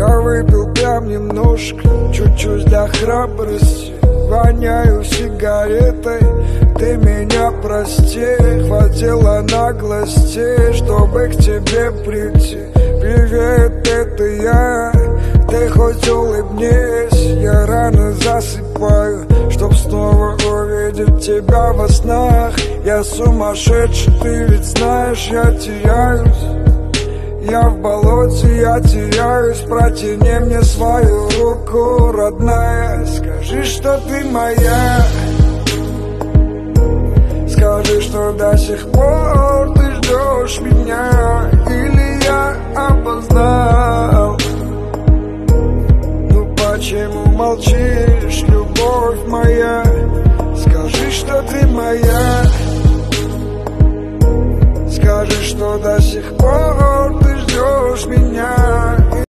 Я выпил прям немножко, чуть-чуть для храбрости. Воняю сигаретой, ты меня прости. Хватило наглости, чтобы к тебе прийти. Привет, это я, ты хоть улыбнись. Я рано засыпаю, чтоб снова увидеть тебя во снах. Я сумасшедший, ты ведь знаешь, я теряюсь. Я в болоте, я теряюсь. Протяни мне свою руку, родная. Скажи, что ты моя. Скажи, что до сих пор ты ждешь меня. Или я опоздал.